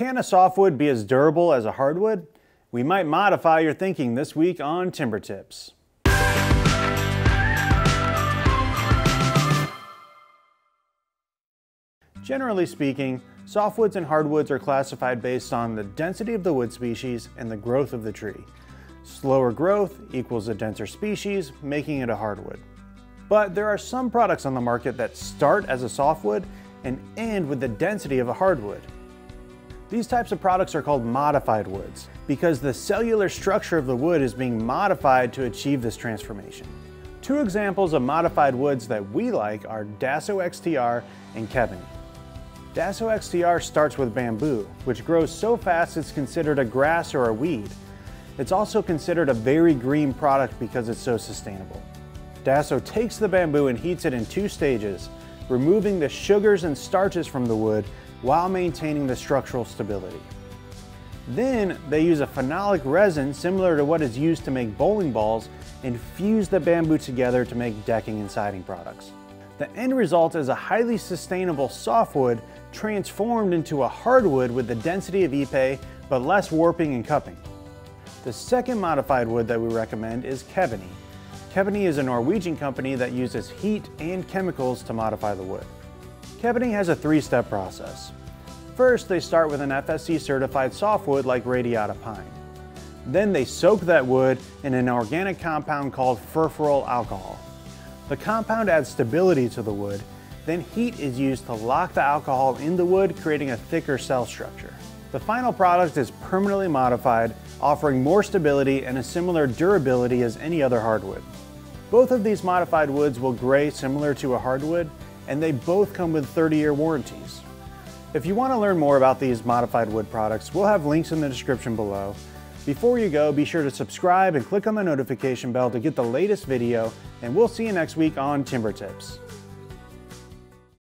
Can a softwood be as durable as a hardwood? We might modify your thinking this week on TimberTips. Generally speaking, softwoods and hardwoods are classified based on the density of the wood species and the growth of the tree. Slower growth equals a denser species, making it a hardwood. But there are some products on the market that start as a softwood and end with the density of a hardwood. These types of products are called modified woods because the cellular structure of the wood is being modified to achieve this transformation. Two examples of modified woods that we like are Daso XTR and Kebony. Daso XTR starts with bamboo, which grows so fast it's considered a grass or a weed. It's also considered a very green product because it's so sustainable. Daso takes the bamboo and heats it in two stages, removing the sugars and starches from the wood while maintaining the structural stability. Then they use a phenolic resin similar to what is used to make bowling balls and fuse the bamboo together to make decking and siding products. The end result is a highly sustainable softwood transformed into a hardwood with the density of Ipe but less warping and cupping. The second modified wood that we recommend is Kebony. Kebony is a Norwegian company that uses heat and chemicals to modify the wood. Kebony has a three-step process. First, they start with an FSC certified softwood like radiata pine. Then they soak that wood in an organic compound called furfuryl alcohol. The compound adds stability to the wood, then heat is used to lock the alcohol in the wood, creating a thicker cell structure. The final product is permanently modified, offering more stability and a similar durability as any other hardwood. Both of these modified woods will gray similar to a hardwood, and they both come with 30-year warranties. If you want to learn more about these modified wood products, we'll have links in the description below. Before you go, be sure to subscribe and click on the notification bell to get the latest video, and we'll see you next week on TimberTips.